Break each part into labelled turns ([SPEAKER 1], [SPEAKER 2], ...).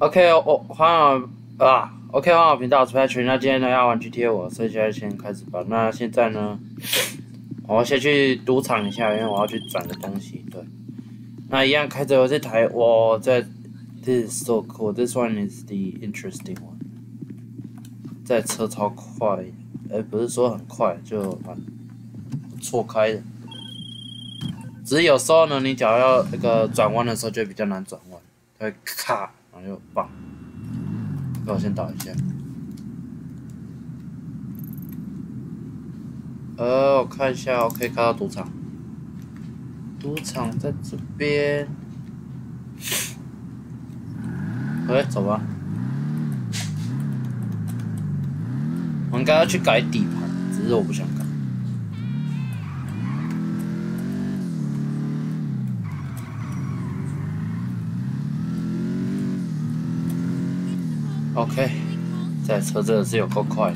[SPEAKER 1] OK，OK，换好频道，我是 Patrick。那今天呢要玩 GTA 我，所以现在先开始吧。那现在呢，我要先去赌场一下，因为我要去转个东西。对，那一样开着我这台，我在 This is so cool. This one is the interesting one. 这车超快，不是说很快，就蛮错开的。只是有时候呢，你只要那个转弯的时候就比较难转弯，它会卡，然后就棒。那我先倒一下。我看一下，我可以看到赌场。赌场在这边。走吧。我应该要去改底盘，只是我不想改。OK， 这台车真的是有够快的。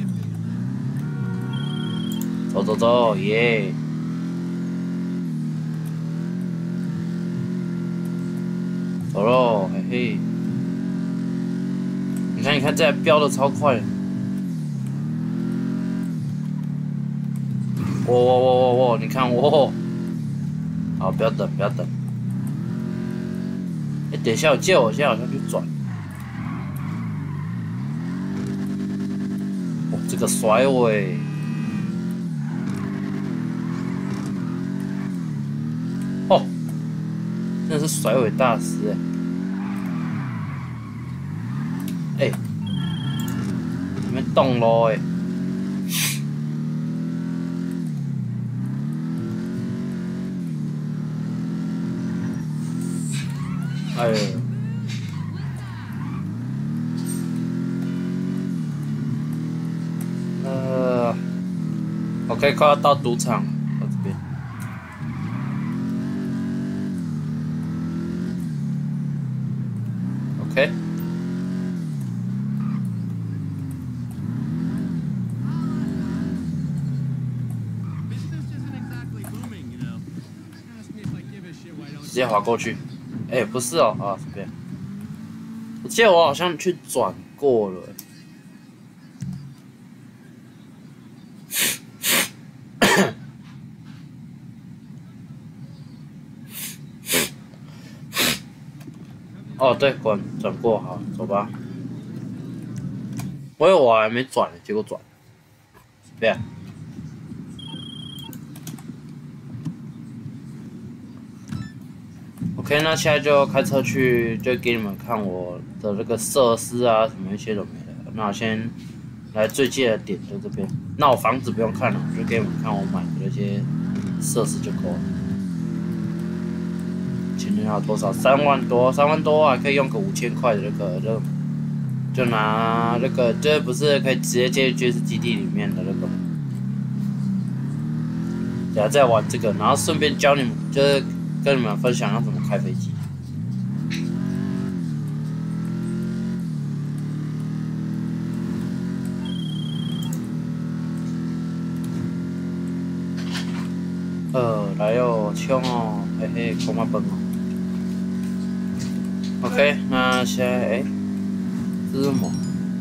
[SPEAKER 1] 走，耶！走喽，嘿嘿。你看，这台飙的超快的。哇！你看我。好，不要等。等一下，我现在好像去转。这个甩尾。真的是甩尾大师你们动咯OK， 快要到赌场了，到这边。OK。直接滑过去。不是哦，这边。我记得我好像去转过了。对，转过，好，走吧。我以为我还没转呢，结果转。随便。OK， 那现在就开车去，就给你们看我的这个设施啊，什么一些都没了。那我先来最近的点在这边。那我房子不用看了，就给你们看我买的那些设施就够了。前面要多少？3万多还可以用个5000块的那个，就拿那个，这不是可以直接接爵士基地里面的那个吗？等下再玩这个，然后顺便教你们，就是跟你们分享要怎么开飞机。来哟，冲哦，嘿嘿，空马奔哦。OK， 那现在这是什么？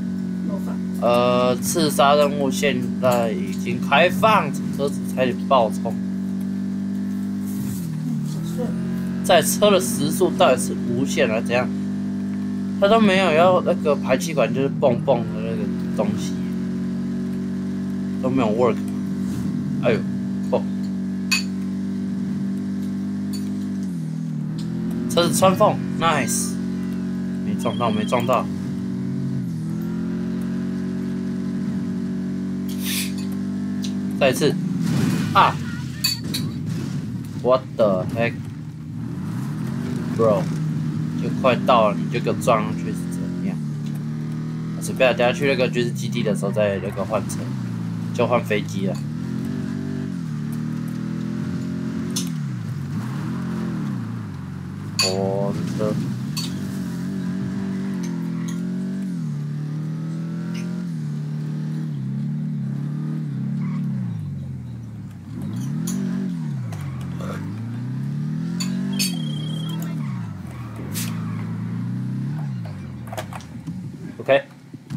[SPEAKER 1] 刺杀任务现在已经开放，车子差点爆冲。在车的时速到底是无限还是怎样？它都没有要那个排气管，就是蹦蹦的那个东西，都没有 work。车子穿缝 ，nice， 没撞到。再一次！What the heck, bro？ 就快到了，你就给我撞上去是怎样？随便，等下去那个军事基地的时候再那个换车，就换飞机了。这车。 OK。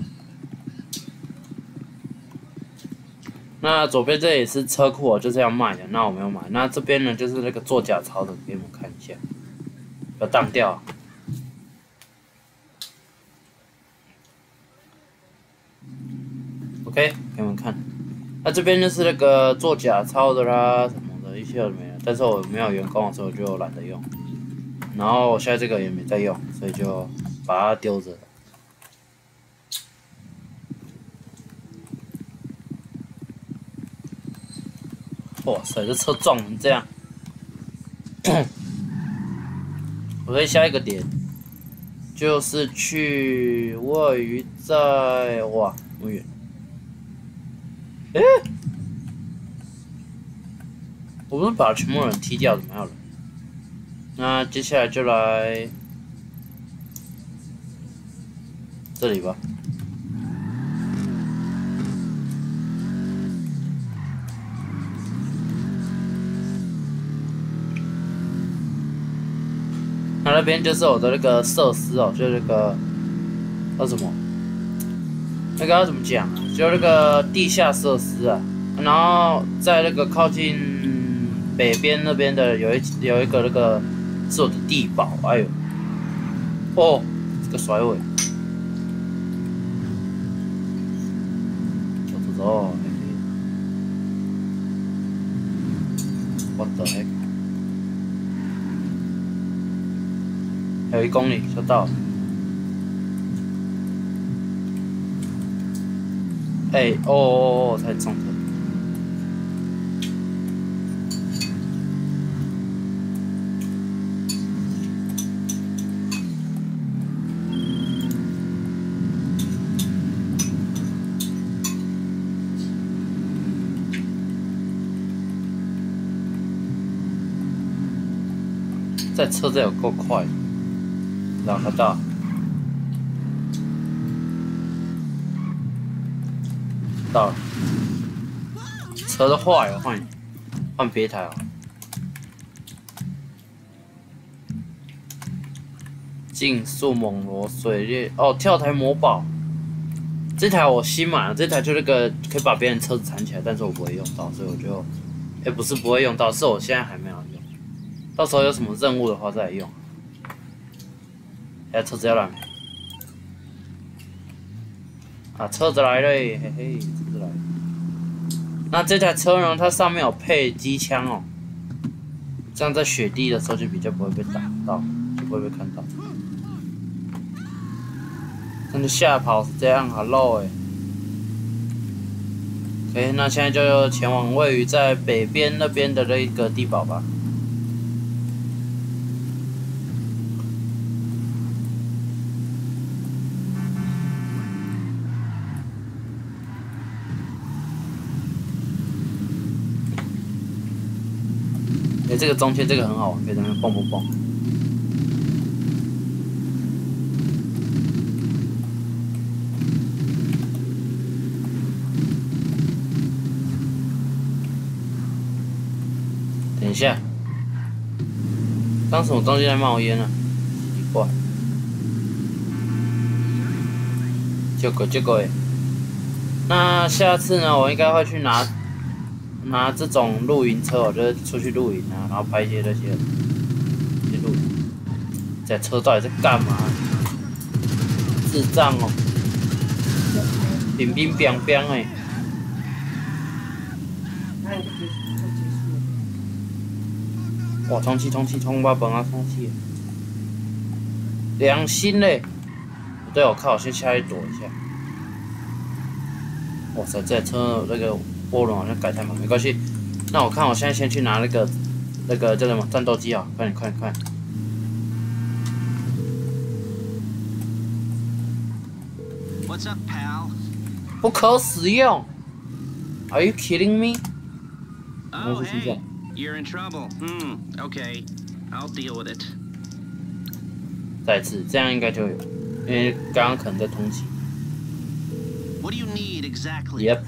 [SPEAKER 1] 那左边这也是车库哦，就是要卖的，那我没有买。那这边呢，就是那个做假钞的，给你们看一下，不要当掉。OK， 给你们看。那这边就是那个做假钞的啦，什么的一些都没有。但是我没有员工的时候，我就懒得用。然后我现在这个也没在用，所以就把它丢着。哇塞，这车撞成这样！我在下一个点，就是去位于在哇，那么远。诶，我不是把全部人踢掉，怎么样了？那接下来就来这里吧。那边就是我的那个设施哦，就是那个叫什么？那个要怎么讲啊？就那个地下设施啊。然后在那个靠近北边那边的有一个那个是我的地堡，哎呦，哦，这个甩尾，走，What the heck？ 还有1公里就到了。哎，哦，才中的。这车子有够快的，然后到。到了，车都坏了，换别台哦。竞速猛罗水猎哦，跳台魔堡。这台我新买了，这台就那个可以把别人车子缠起来，但是我不会用到，所以我就，不是不会用到，是我现在还没有用。到时候有什么任务的话再来用。车子要来没？啊，车子来了，嘿嘿，车子来了。那这台车呢，它上面有配机枪哦，这样在雪地的时候就比较不会被打到，就不会被看到。真的下跑是这样 ，Hello OK， 那现在就前往位于在北边那边的那个地堡吧。这个中间这个很好玩，可以在那边蹦蹦蹦。等一下，刚什么东西在冒烟啊？奇怪。结果那下次呢，我应该会去拿这种露营车，我就出去露营啊，然后拍一些那些露营。这车到底在干嘛？智障哦！冰冰冰冰哎！哇，充气，我本啊充气！良心嘞！对，我靠，我先下去躲一下。哇塞，这车那个涡轮好像改太慢，没关系。那我看我现在先去拿那个叫什么战斗机啊，快点！
[SPEAKER 2] What's up, pal?
[SPEAKER 1] 不可使用 ？Are you kidding me？
[SPEAKER 2] Oh, hey, you're in trouble. Okay, I'll deal with it.
[SPEAKER 1] 再次，这样应该就有，因为刚刚可能在通勤。
[SPEAKER 2] What do you need exactly?
[SPEAKER 1] Yep.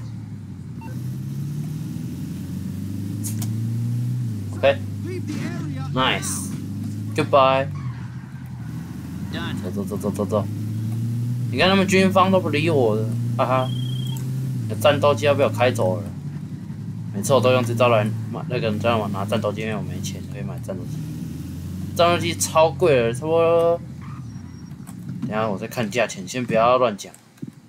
[SPEAKER 1] Okay. Nice. Goodbye.
[SPEAKER 2] Done.
[SPEAKER 1] 走。 你看他们军方都不理我的，哈哈。战斗机要被我开走了。每次我都用这招来买那个让我拿战斗机，因为我没钱可以买战斗机。战斗机超贵了，差不多。等一下我再看价钱，先不要乱讲。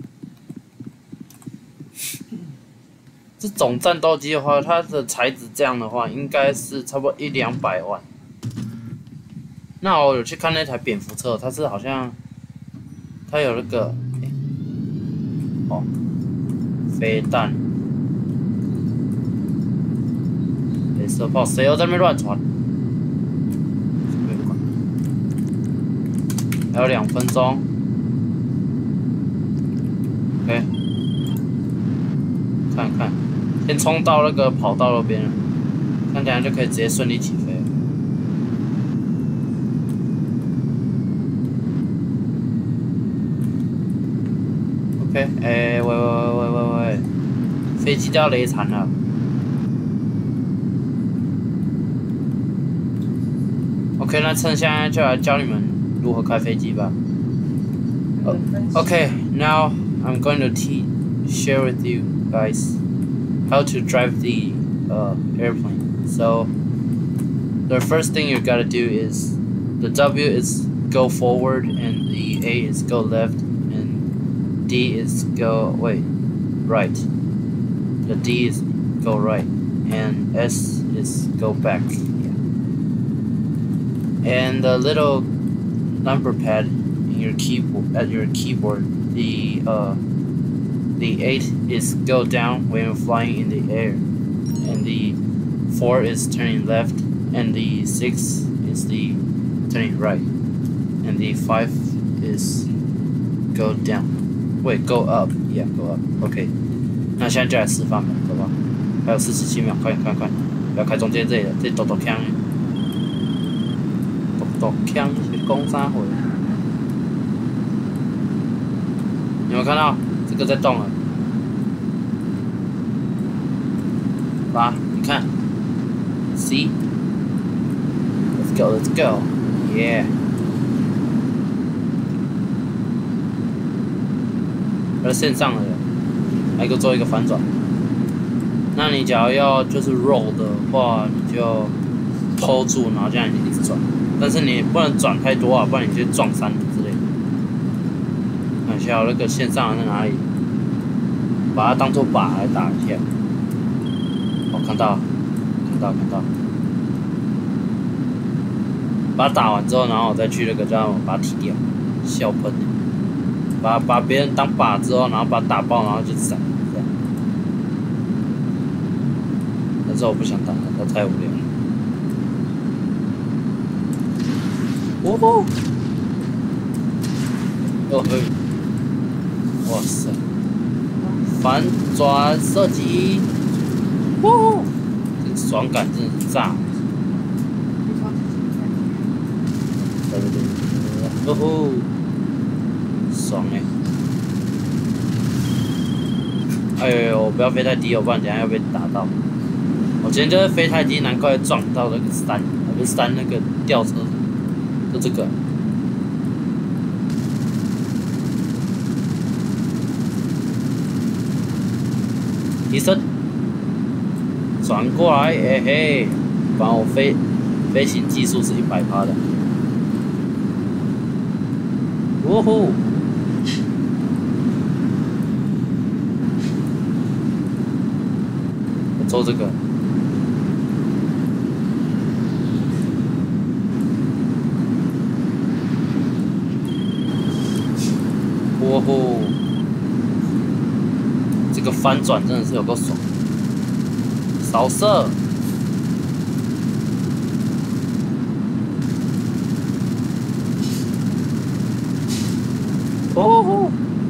[SPEAKER 1] 这种战斗机的话，它的材质这样的话，应该是差不多100-200万。那我有去看那台蝙蝠车，它是好像它有那个，哦，飞弹、镭射炮，谁又在那边乱传？还有2分钟 ，OK， 看看，先冲到那个跑道那边了，看起来就可以直接顺利起飞了。OK， 喂，飞机都要雷惨了。OK， 那趁现在就来教你们如何开飞机吧。Okay, now I'm going to share with you guys how to drive the airplane. So the first thing you gotta do is the W is go forward and the A is go left and D is go right. The D is go right and S is go back. Yeah. And the little number pad in your keyboard the 8 is go down when you're flying in the air, and the 4 is turning left, and the 6 is the turning right, and the 5 is go down. Wait, go up. Yeah, go up. OK. 那现在就来示范吧，好吧？还有47秒，快，不要开中间这里了，这抖枪。抖枪是攻杀回。有没有看到这个在动了？吧，你看 ，See， let's go， yeah。在线上的人，还给我做一个反转。那你假如要就是 roll 的话，你就 hold 住，然后这样你一直转。但是你不能转太多啊，不然你就撞山之类的。看一下那个线上在哪里，把它当做靶来打一下。哦，看到，把它打完之后，然后我再去那个叫我把它踢掉，笑喷。把别人当靶之后，然后把它打爆，然后就闪，这样。但是我不想打了，它太无聊了。哦吼！哦嘿！哇塞！反转射击！哦，这个爽感真的是炸！哦吼！爽哎呦，不要飞太低哦，不然等下要被打到。我今天就是飞太低，难怪撞到那个山，不是山那个吊车。就这个，提升，转过来，哎嘿，反正我飞行技术是100%的。哦吼！我做这个。哦吼！这个翻转真的是有够爽，扫射！哦吼！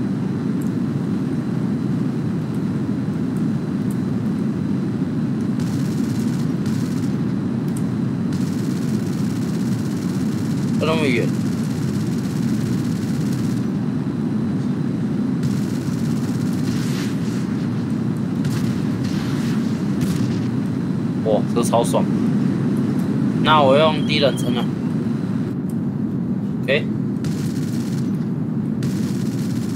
[SPEAKER 1] 都那么远。哇，这超爽！那我用第一人称了 ，OK。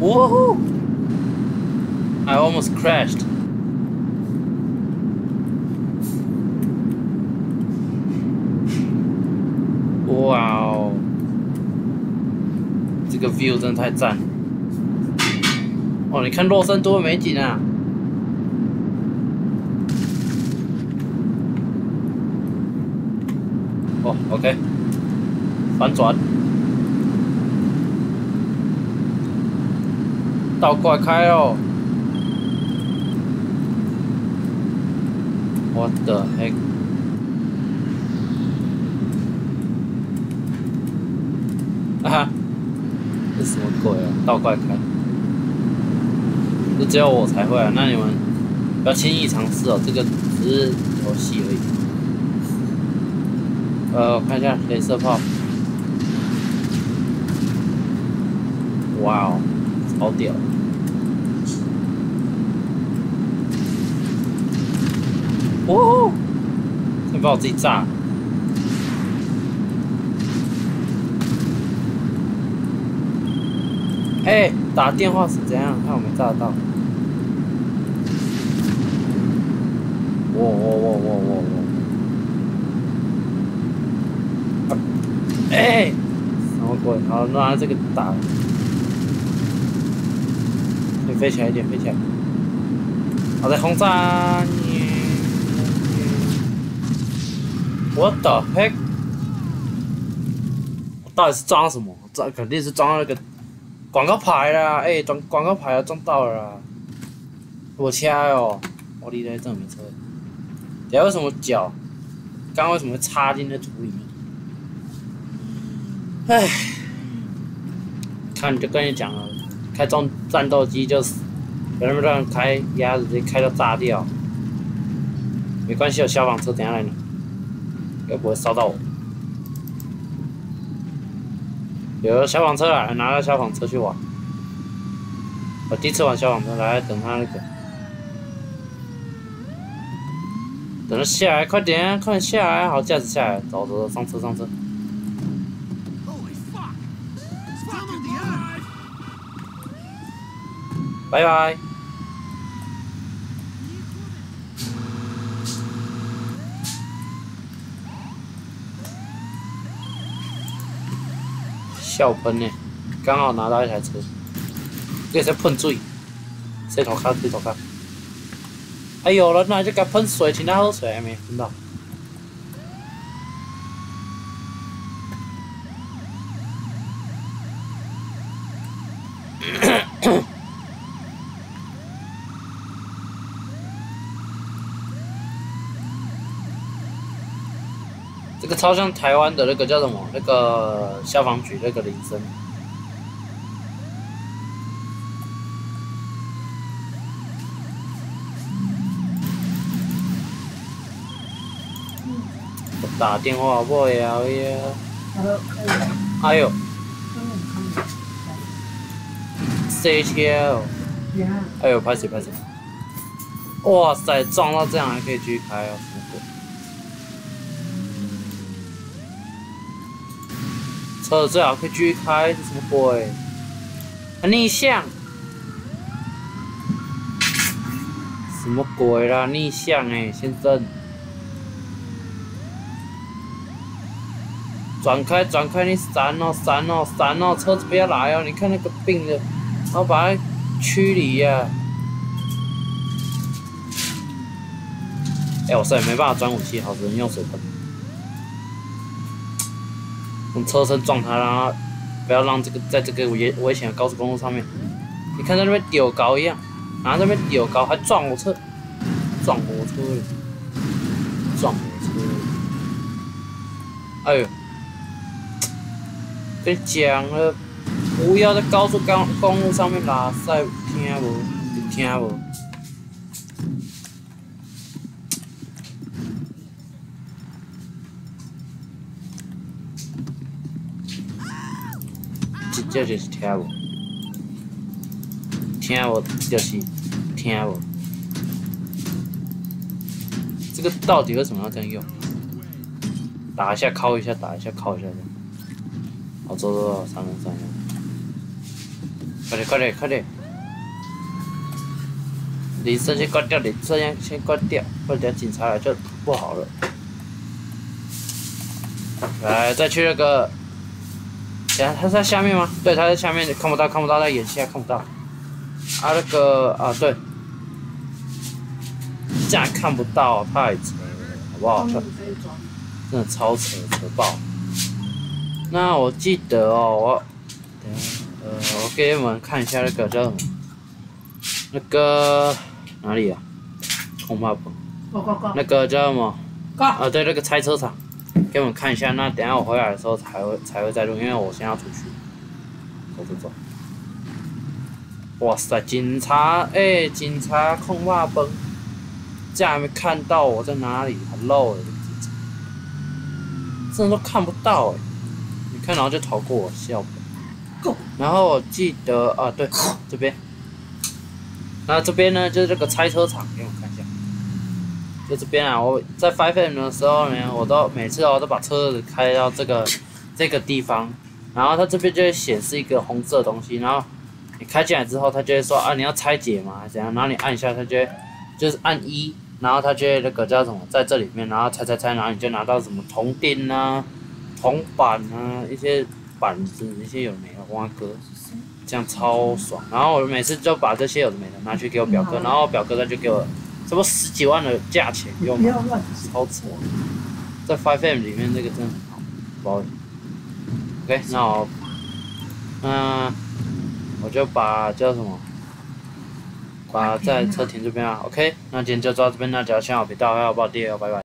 [SPEAKER 1] Whoa! I almost crashed. Wow! 这个 view 真的太赞了。哦，你看洛森多的美景啊！哦 ，OK， 反转，倒过来开哦！ What the heck？ 啊哈，这什么鬼啊？倒过来开，这只有我才会啊！那你们不要轻易尝试哦，这个只是游戏而已。我看一下镭射炮，哇哦，超屌！哦，先把我自己炸！哎、打电话是怎样？看我没炸到。哇！哎、什么鬼？好，拿这个打。先飞起来一点，飞起来。好，再轰炸！ What the heck？ 我到底是装什么？这肯定是装那个广告牌啦！哎、装广告牌啊，装到了啦！我掐哦，我离开证明车。等下为什么脚？刚刚为什么会插进那土里面？唉，看就跟你讲了，开战斗机就是能不能开鸭子直接开到炸掉？没关系，有消防车等下来拿。 又不会烧到我。有消防车来，拿着消防车去玩。我第一次玩消防车，来等他那个，等他下来，快点，快点下来，好驾驶下来，走，上车上车。拜拜。 笑喷呢，刚好拿到一台车，这个在喷水，洗头壳，洗头壳。哎有人啊，就给喷水，请他喝水，没听到？这个超像台湾的那个叫什么？那个消防局那个铃声。我打电话不了呀。哎呦，塞车哦！哎呦，拍谁？哇塞，撞到这样还可以继续开哦，什么鬼？ 车子最好可以继续开，这什么鬼？逆向？什么鬼啦？逆向哎、欸，先生！转开，你闪哦！车子不要来哦！你看那个病的，然后把它驱离呀！哎，我实在没办法装武器，好，只能用水喷。 用车身撞它，让它不要让这个在这个危险的高速公路上面，你看在那边丢高一样，然后那边丢高还撞我车，撞我车！哎呦，跟你讲了，不要在高速公路上面拉塞，听无？你听无？这就是听无，就是听无。这个到底为什么要这样用？打一下，敲一下，打一下，敲一下的。好，走，3人。 快点快点快点！铃声先关掉，铃声先关掉，不然等下警察来就不好了。来，再去那个，等下他在下面吗？对，他在下面，看不到看不到，在眼下看不到。啊那个啊对，竟然看不到，太扯了，好不好？真的超扯，扯爆！那我记得哦，我给你们看一下那个叫什么，那个哪里啊？空霸本，那个叫什么？啊，对，那个拆车场，给你们看一下。那等一下我回来的时候才会再录，因为我先要出去。走。哇塞，警察警察空霸本，竟然没看到我在哪里 ，Hello， 真的都看不到你看，然后就逃过我，笑本。然后我记得啊，对，这边。那这边呢，就是这个拆车场，给我看一下。就这边啊，我在 5M 的时候呢，我都每次都把车子开到这个地方，然后它这边就会显示一个红色的东西，然后你开进来之后，它就会说啊，你要拆解吗？还是怎样？然后你按一下，它就会就是按1，然后它就会那个叫什么，在这里面，然后拆，然后你就拿到什么铜钉啊、铜板啊、一些板子、一些有没的挖哥。这样超爽，然后我每次就把这些有的没的拿去给我表哥，然后表哥他就给我差不多10几万的价钱用，超扯。在 5M 里面这个真的很好，包。OK， 那我就把叫什么，把在车停这边啊。OK， 那今天就到这边，大家先好，别到，要不要第二，拜拜。